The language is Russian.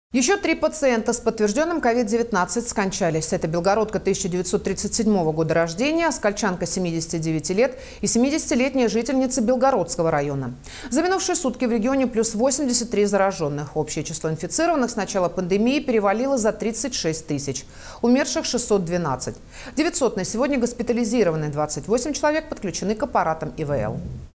Еще 3 пациента с подтвержденным COVID-19 скончались. Это белгородка 1937 года рождения, скальчанка 79 лет и 70-летняя жительница Белгородского района. За минувшие сутки в регионе плюс 83 зараженных. Общее число инфицированных с начала пандемии перевалило за 36 тысяч. Умерших 612. 900 на сегодня госпитализированы, 28 человек подключены к аппаратам ИВЛ.